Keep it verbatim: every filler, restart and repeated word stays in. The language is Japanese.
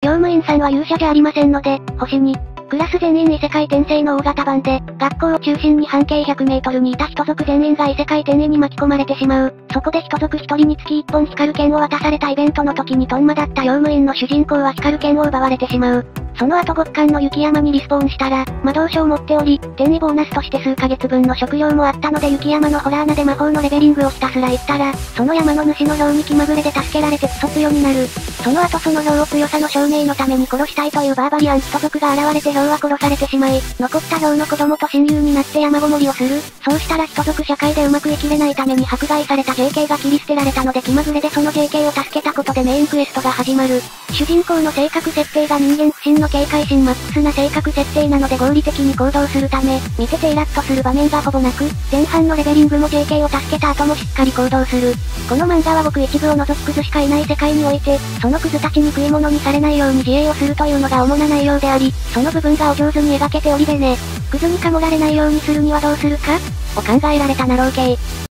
乗務員さんは勇者じゃありませんので、星に。クラス全員異世界転生の大型版で、学校を中心に半径ひゃくメートルにいた人族全員が異世界転移に巻き込まれてしまう。そこで人族一人につき一本光る剣を渡されたイベントの時にトンマだった用務員の主人公は光る剣を奪われてしまう。その後極寒の雪山にリスポーンしたら、魔導書を持っており、転移ボーナスとして数ヶ月分の食料もあったので雪山のホラー穴で魔法のレベリングをひたすら言ったら、その山の主の牢に気まぐれで助けられてクソ強になる。その後その牢を強さの証明のために殺したいというバーバリアン人族が現れて牢は殺されてしまい、残った牢の子供と親友になって山ごもりをする。そうしたら人族社会でうまく生きれないために迫害された ジェーケー が切り捨てられたので気まぐれでその ジェーケー を助けたことでメインクエストが始まる。主人公の性格設定が人間不信の警戒心マックスな性格設定なので合理的に行動するため、見ててイラッとする場面がほぼなく、前半のレベリングも ジェーケー を助けた後もしっかり行動する。この漫画はごく一部を除くクズしかいない世界において、そのクズたちに食い物にされないように自衛をするというのが主な内容であり、その部分がお上手に描けておりでね。クズにかもられないようにするにはどうするかを考えられたなろうけい。